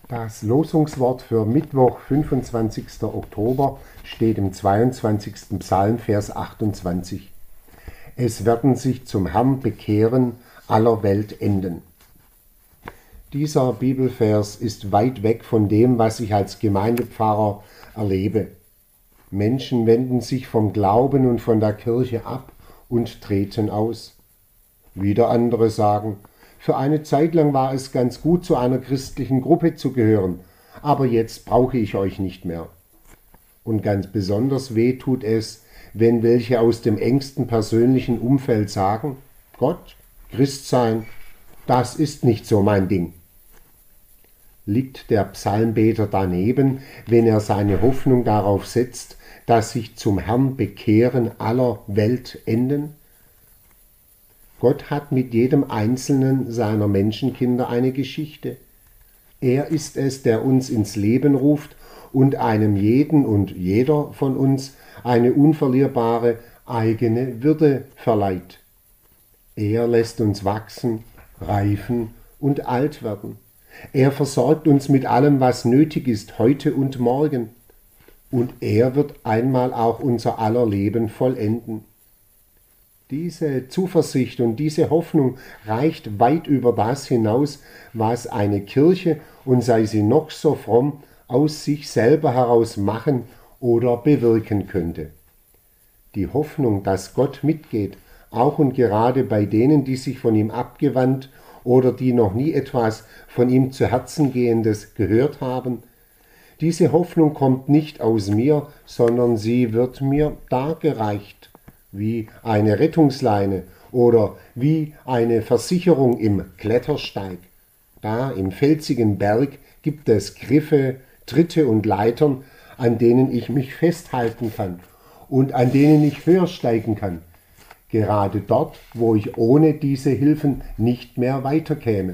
Das Losungswort für Mittwoch, 25. Oktober, steht im 22. Psalm, Vers 28. Es werden sich zum Herrn bekehren aller Weltenden. Dieser Bibelvers ist weit weg von dem, was ich als Gemeindepfarrer erlebe. Menschen wenden sich vom Glauben und von der Kirche ab und treten aus. Wieder andere sagen, für eine Zeit lang war es ganz gut, zu einer christlichen Gruppe zu gehören, aber jetzt brauche ich euch nicht mehr. Und ganz besonders weh tut es, wenn welche aus dem engsten persönlichen Umfeld sagen, Gott, Christsein, das ist nicht so mein Ding. Liegt der Psalmbeter daneben, wenn er seine Hoffnung darauf setzt, dass sich zum Herrn bekehren aller Weltenden? Gott hat mit jedem einzelnen seiner Menschenkinder eine Geschichte. Er ist es, der uns ins Leben ruft und einem jeden und jeder von uns eine unverlierbare eigene Würde verleiht. Er lässt uns wachsen, reifen und alt werden. Er versorgt uns mit allem, was nötig ist, heute und morgen. Und er wird einmal auch unser aller Leben vollenden. Diese Zuversicht und diese Hoffnung reicht weit über das hinaus, was eine Kirche, und sei sie noch so fromm, aus sich selber heraus machen oder bewirken könnte. Die Hoffnung, dass Gott mitgeht, auch und gerade bei denen, die sich von ihm abgewandt oder die noch nie etwas von ihm zu Herzen gehendes gehört haben, diese Hoffnung kommt nicht aus mir, sondern sie wird mir dargereicht, wie eine Rettungsleine oder wie eine Versicherung im Klettersteig. Da im felsigen Berg gibt es Griffe, Tritte und Leitern, an denen ich mich festhalten kann und an denen ich höher steigen kann, gerade dort, wo ich ohne diese Hilfen nicht mehr weiterkäme.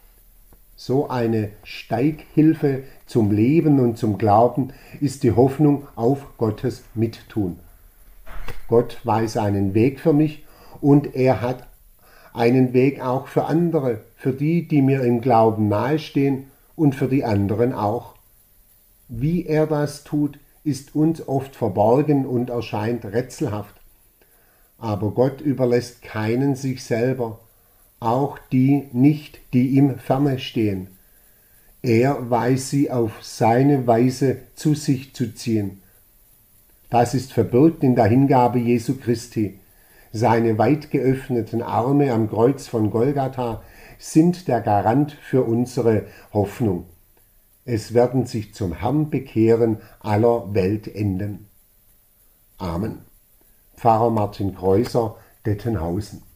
So eine Steighilfe zum Leben und zum Glauben ist die Hoffnung auf Gottes Mittun. Gott weiß einen Weg für mich und er hat einen Weg auch für andere, für die, die mir im Glauben nahestehen und für die anderen auch. Wie er das tut, ist uns oft verborgen und erscheint rätselhaft. Aber Gott überlässt keinen sich selber, auch die nicht, die ihm ferne stehen. Er weiß sie auf seine Weise zu sich zu ziehen. Das ist verbirgt in der Hingabe Jesu Christi. Seine weit geöffneten Arme am Kreuz von Golgatha sind der Garant für unsere Hoffnung. Es werden sich zum Herrn bekehren aller Weltenden. Amen. Pfarrer Martin Kreuser, Dettenhausen.